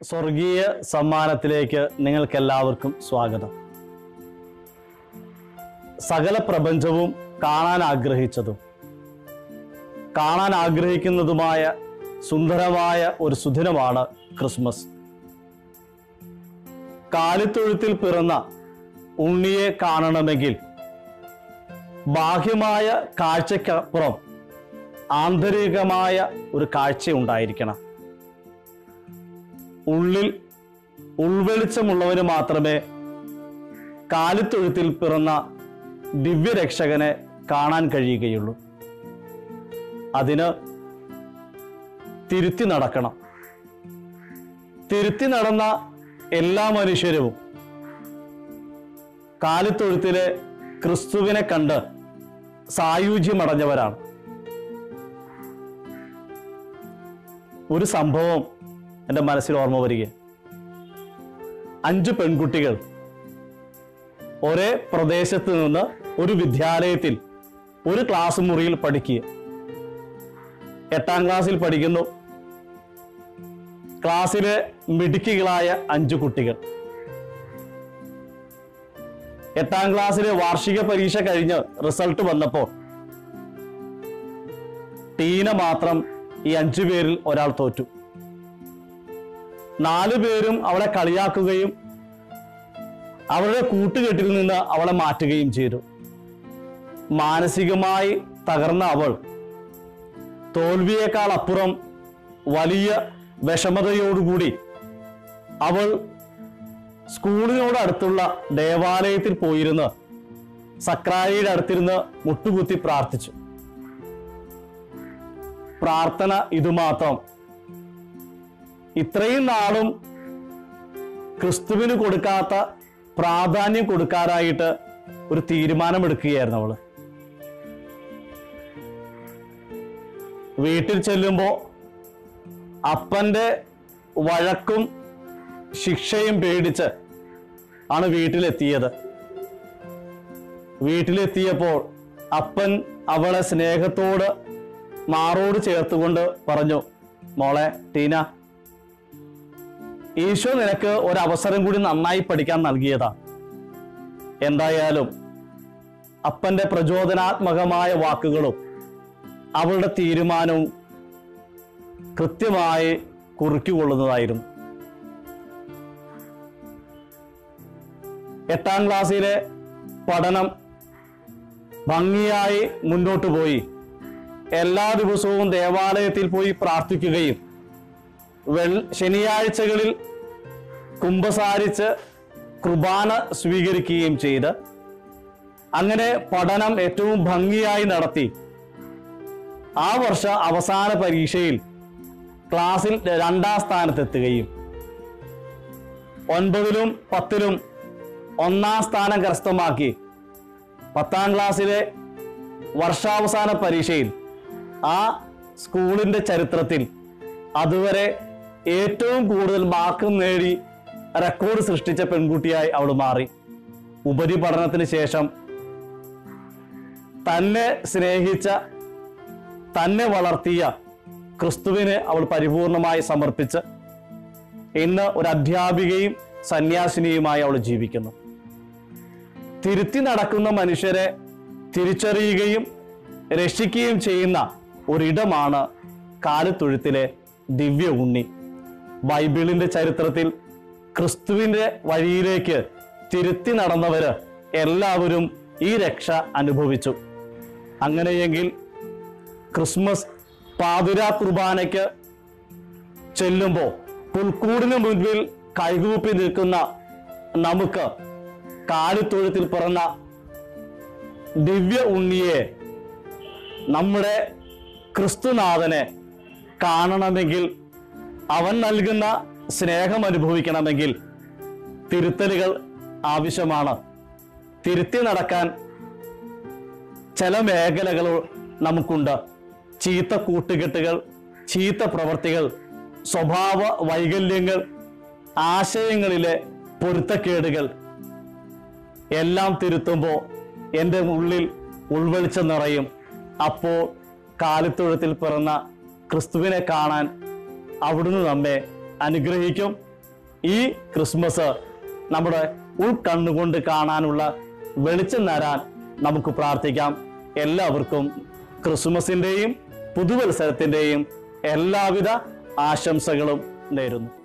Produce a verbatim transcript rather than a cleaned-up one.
സ്വർഗീയ സമ്മാനത്തിലേക്ക് നിങ്ങൾക്കെല്ലാവർക്കും സ്വാഗതം. സകല പ്രപഞ്ചവും കാണാൻ ആഗ്രഹിച്ചതും കാണാൻ ആഗ്രഹിക്കുന്നതുമായ സുന്ദരമായ ഒരു സുദിനമാണ് ക്രിസ്മസ്. കാലിത്തൊഴുത്തിൽ പിറന്ന ഉണ്ണിയെ കാണണമെങ്കിൽ ബാഹ്യമായ കാഴ്ചയ്ക്കപ്പുറം ആന്തരികമായ ഒരു കാഴ്ച ഉണ്ടായിരിക്കണം. ഉള്ളിൽ ഉൾവെളിച്ചമുള്ളവന് മാത്രമേ കാലിത്തൊഴുത്തിൽ പിറന്ന ദിവ്യരക്ഷകനെ കാണാൻ കഴിയുകയുള്ളൂ. അതിന് തിരുത്തി നടക്കണം. തിരുത്തി നടന്ന എല്ലാ മനുഷ്യരും കാലിത്തൊഴുത്തിലെ ക്രിസ്തുവിനെ കണ്ട് സായുജ്യമടഞ്ഞവരാണ്. ഒരു സംഭവം എൻ്റെ മനസ്സിൽ ഓർമ്മ വരിക. അഞ്ച് പെൺകുട്ടികൾ ഒരേ പ്രദേശത്ത് നിന്ന് ഒരു വിദ്യാലയത്തിൽ ഒരു ക്ലാസ് മുറിയിൽ പഠിക്കുക. എട്ടാം ക്ലാസ്സിൽ പഠിക്കുന്നു. ക്ലാസ്സിലെ മിടുക്കികളായ അഞ്ചു കുട്ടികൾ. എട്ടാം ക്ലാസ്സിലെ വാർഷിക പരീക്ഷ കഴിഞ്ഞ് റിസൾട്ട് വന്നപ്പോൾ ടീന മാത്രം ഈ അഞ്ചു പേരിൽ ഒരാൾ തോറ്റു. നാലു പേരും അവളെ കളിയാക്കുകയും അവളുടെ കൂട്ടുകെട്ടിൽ നിന്ന് അവളെ മാറ്റുകയും ചെയ്തു. മാനസികമായി തകർന്ന അവൾ തോൽവിയേക്കാൾ അപ്പുറം വലിയ വിഷമതയോടുകൂടി അവൾ സ്കൂളിനോട് അടുത്തുള്ള ദേവാലയത്തിൽ പോയിരുന്ന് സക്രാരിയുടെ അടുത്തിരുന്ന് മുട്ടുകുത്തി പ്രാർത്ഥിച്ചു. പ്രാർത്ഥന ഇതുമാത്രം. ഇത്രയും നാളും ക്രിസ്തുവിന് കൊടുക്കാത്ത പ്രാധാന്യം കൊടുക്കാനായിട്ട് ഒരു തീരുമാനമെടുക്കുകയായിരുന്നു അവള്. വീട്ടിൽ ചെല്ലുമ്പോൾ അപ്പന്റെ വഴക്കും ശിക്ഷയും പേടിച്ച് ആണ് വീട്ടിലെത്തിയത്. വീട്ടിലെത്തിയപ്പോൾ അപ്പൻ അവളെ സ്നേഹത്തോട് മാറോട് ചേർത്തുകൊണ്ട് പറഞ്ഞു, മോളെ ടീന, ഈശോ നിനക്ക് ഒരവസരം കൂടി നന്നായി പഠിക്കാൻ നൽകിയതാണ്. എന്തായാലും അപ്പന്റെ പ്രചോദനാത്മകമായ വാക്കുകളും അവളുടെ തീരുമാനവും കൃത്യമായി കുറിക്കുകൊള്ളുന്നതായിരുന്നു. എട്ടാം ക്ലാസ്സിലെ പഠനം ഭംഗിയായി മുന്നോട്ട് പോയി. എല്ലാ ദിവസവും ദേവാലയത്തിൽ പോയി പ്രാർത്ഥിക്കുകയും വെൾ ശനിയാഴ്ചകളിൽ കുമ്പസാരിച്ച് കുർബാന സ്വീകരിക്കുകയും ചെയ്ത് അങ്ങനെ പഠനം ഏറ്റവും ഭംഗിയായി നടത്തി. ആ വർഷ അവസാന പരീക്ഷയിൽ ക്ലാസ്സിൽ രണ്ടാം സ്ഥാനത്തെത്തുകയും ഒൻപതിലും പത്തിലും ഒന്നാം സ്ഥാനം കരസ്ഥമാക്കി പത്താം ക്ലാസ്സിലെ വർഷാവസാന പരീക്ഷയിൽ ആ സ്കൂളിന്റെ ചരിത്രത്തിൽ അതുവരെ ഏറ്റവും കൂടുതൽ മാർക്ക് നേടി റെക്കോർഡ് സൃഷ്ടിച്ച പെൺകുട്ടിയായി അവൾ മാറി. ഉപരിപഠനത്തിന് ശേഷം തന്നെ സ്നേഹിച്ച തന്നെ വളർത്തിയ ക്രിസ്തുവിനെ അവൾ പരിപൂർണമായി സമർപ്പിച്ച് ഇന്ന് ഒരു അധ്യാപികയും സന്യാസിനിയുമായി അവൾ ജീവിക്കുന്നു. തിരുത്തി നടക്കുന്ന മനുഷ്യരെ തിരിച്ചറിയുകയും രക്ഷിക്കുകയും ചെയ്യുന്ന ഒരിടമാണ് കാലിത്തൊഴുത്തിലെ ദിവ്യ ഉണ്ണി. ബൈബിളിന്റെ ചരിത്രത്തിൽ ക്രിസ്തുവിന്റെ വഴിയിലേക്ക് തിരുത്തി നടന്നവര് എല്ലാവരും ഈ രക്ഷ അനുഭവിച്ചു. അങ്ങനെയെങ്കിൽ ക്രിസ്മസ് പാതിരാ കുർബാനയ്ക്ക് ചെല്ലുമ്പോൾ പുൽക്കൂടിന് മുൻപിൽ കൈകൂപ്പി നിൽക്കുന്ന നമുക്ക് കാലിത്തൊഴുത്തിൽ പിറന്ന ദിവ്യ ഉണ്ണിയെ, നമ്മുടെ ക്രിസ്തുനാഥനെ കാണണമെങ്കിൽ, അവൻ നൽകുന്ന സ്നേഹം അനുഭവിക്കണമെങ്കിൽ തിരുത്തലുകൾ ആവശ്യമാണ്. തിരുത്തി നടക്കാൻ ചില മേഖലകൾ നമുക്കുണ്ട്. ചീത്ത കൂട്ടുകെട്ടുകൾ, ചീത്ത പ്രവർത്തികൾ, സ്വഭാവ വൈകല്യങ്ങൾ, ആശയങ്ങളിലെ പൊരുത്തക്കേടുകൾ എല്ലാം തിരുത്തുമ്പോൾ എൻ്റെ ഉള്ളിൽ ഉൾവെളിച്ചം നിറയും. അപ്പോൾ കാലിത്തൊഴുത്തിൽ പിറന്ന ക്രിസ്തുവിനെ കാണാൻ അവിടുന്ന് നമ്മെ അനുഗ്രഹിക്കും. ഈ ക്രിസ്മസ് നമ്മുടെ ഉൾക്കണ്ണുകൊണ്ട് കാണാനുള്ള വെളിച്ചം നേരാൻ നമുക്ക് പ്രാർത്ഥിക്കാം. എല്ലാവർക്കും ക്രിസ്മസിൻ്റെയും പുതുവത്സരത്തിൻ്റെയും എല്ലാവിധ ആശംസകളും നേരുന്നു.